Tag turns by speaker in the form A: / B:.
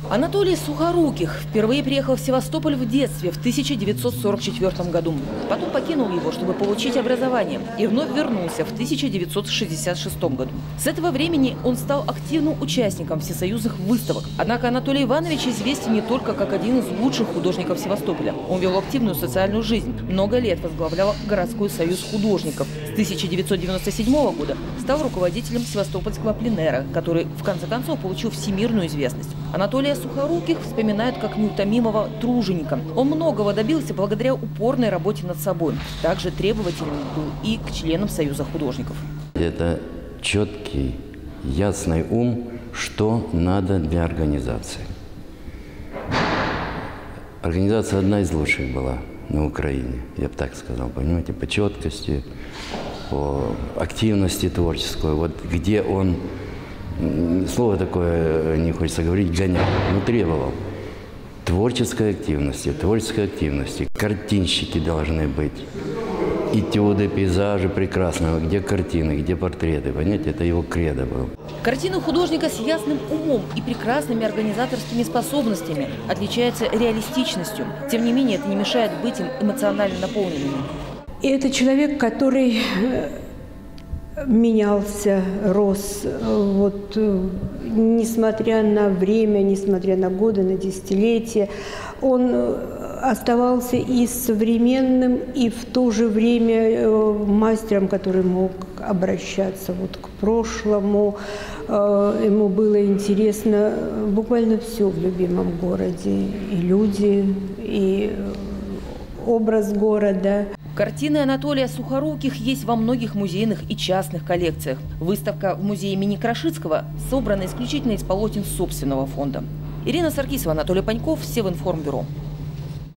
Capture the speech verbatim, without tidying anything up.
A: Анатолий Сухоруких впервые приехал в Севастополь в детстве в тысяча девятьсот сорок четвёртом году. Потом покинул его, чтобы получить образование, и вновь вернулся в тысяча девятьсот шестьдесят шестом году. С этого времени он стал активным участником всесоюзных выставок. Однако Анатолий Иванович известен не только как один из лучших художников Севастополя. Он вел активную социальную жизнь, много лет возглавлял городской союз художников. С тысяча девятьсот девяносто седьмого года стал руководителем Севастопольского пленэра, который в конце концов получил всемирную известность. Анатолия Сухоруких вспоминают как неутомимого труженика. Он многого добился благодаря упорной работе над собой. Также требовательным был и к членам Союза художников.
B: Это четкий, ясный ум, что надо для организации. Организация одна из лучших была на Украине, я бы так сказал, понимаете, по четкости, по активности творческой. Вот где он, слово такое не хочется говорить, гонял, но требовал творческой активности, творческой активности. Картинщики должны быть. Этюды, пейзажи прекрасного, где картины, где портреты, понимаете, это его кредо было.
A: Картина художника с ясным умом и прекрасными организаторскими способностями отличается реалистичностью. Тем не менее, это не мешает быть им эмоционально наполненными.
C: И это человек, который менялся, рос, вот, несмотря на время, несмотря на годы, на десятилетия. Он оставался и современным, и в то же время мастером, который мог обращаться вот к прошлому. Ему было интересно буквально все в любимом городе. И люди, и образ города.
A: Картины Анатолия Сухоруких есть во многих музейных и частных коллекциях. Выставка в музее имени Крашицкого собрана исключительно из полотен собственного фонда. Ирина Саркисова, Анатолий Паньков, Севинформбюро.